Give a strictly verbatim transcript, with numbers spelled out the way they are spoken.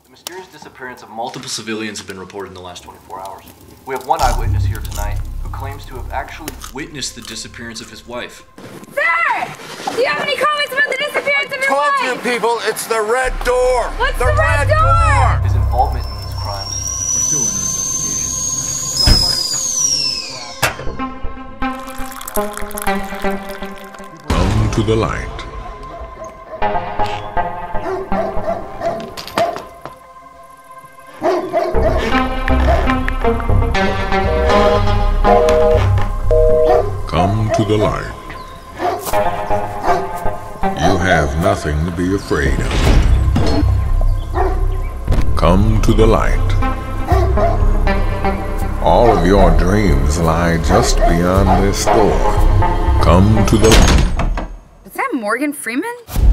The mysterious disappearance of multiple civilians have been reported in the last twenty-four hours. We have one eyewitness here tonight who claims to have actually witnessed the disappearance of his wife. Sir! Do you have any comments about the disappearance of your Told wife? you people, it's the red door! What's the, the red, red door? door? His involvement in these crimes are still under investigation. Come to the light. Come to the light. You have nothing to be afraid of. Come to the light. All of your dreams lie just beyond this door. Come to the light. Is that Morgan Freeman?